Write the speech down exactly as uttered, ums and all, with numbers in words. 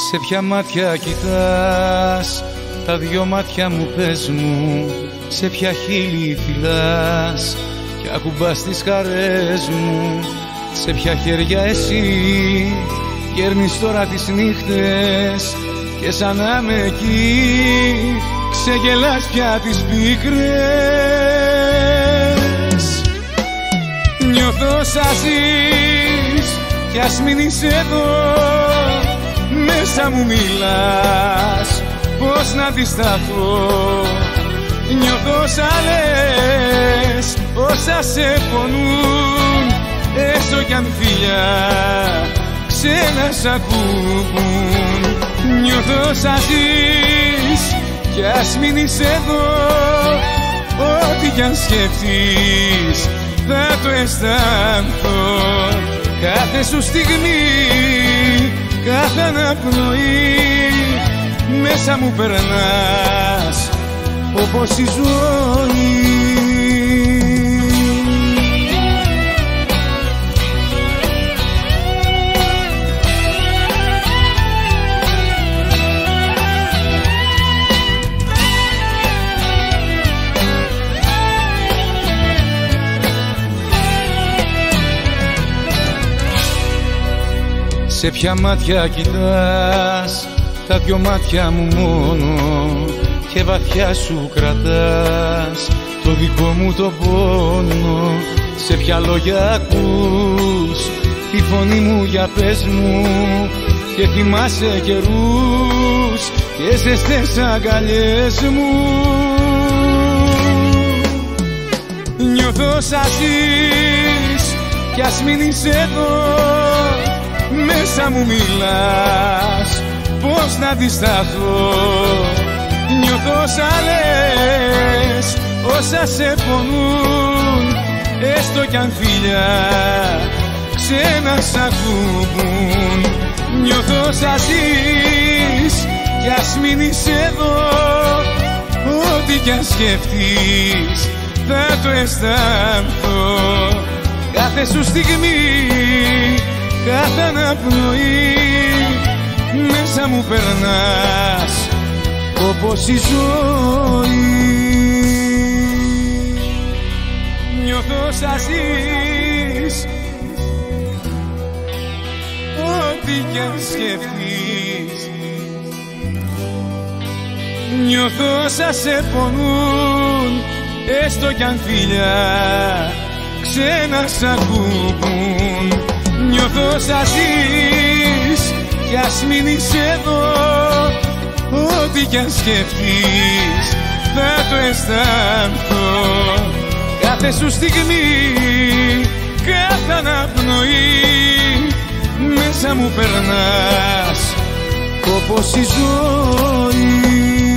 Σε ποια μάτια κοιτάς, τα δυο μάτια μου πες μου, σε ποια χείλη φυλάς και ακουμπάς τις χαρές μου, σε ποια χέρια εσύ γέρνεις τώρα τις νύχτες και σαν να με εκεί ξεγελάς πια τις πίκρες. Νιώθω σαν ζεις κι ας μείνεις εδώ, μέσα μου μιλάς πώς να αντισταθώ. Νιώθω σαν λες όσα σε πονούν, έστω κι αν φιλιά ξένα σ' ακούγουν. Νιώθω σαν ζεις κι ας μείνεις εδώ, ό,τι κι αν σκεφτείς θα το αισθανθώ. Κάθε σου στιγμή, κάθε αναπνοή, μέσα μου περνάς όπως η ζωή. Σε ποια μάτια κοιτάς, τα δυο μάτια μου μόνο, και βαθιά σου κρατάς το δικό μου το πόνο. Σε ποια λόγια ακούς τη φωνή μου, για πες μου, και θυμάσαι καιρούς και ζεστές αγκαλιές μου. Νιώθω σαν ζεις κι ας μείνεις εδώ, μέσα μου μιλάς πώς να αντισταθώ. Νιώθω σαν λες όσα σε πονούν, έστω κι αν φιλιά ξένα σ' ακούγουν. Νιώθω σαν ζεις κι ας μείνεις εδώ, ό,τι κι αν σκεφτείς θα το αισθανθώ. Κάθε σου στιγμή, κάθε αναπνοή, μέσα μου περνάς όπως η ζωή. Νιώθω σαν ζεις, ό,τι κι αν σκεφτείς. Νιώθω σαν σε πονούν, έστω κι αν φιλιά ξένα σ' ακούγουν. Νιώθω σαν ζεις κι ας μείνεις εδώ, ό,τι κι αν σκεφτείς θα το αισθανθώ. Κάθε σου στιγμή, κάθε αναπνοή, μέσα μου περνάς όπως η ζωή.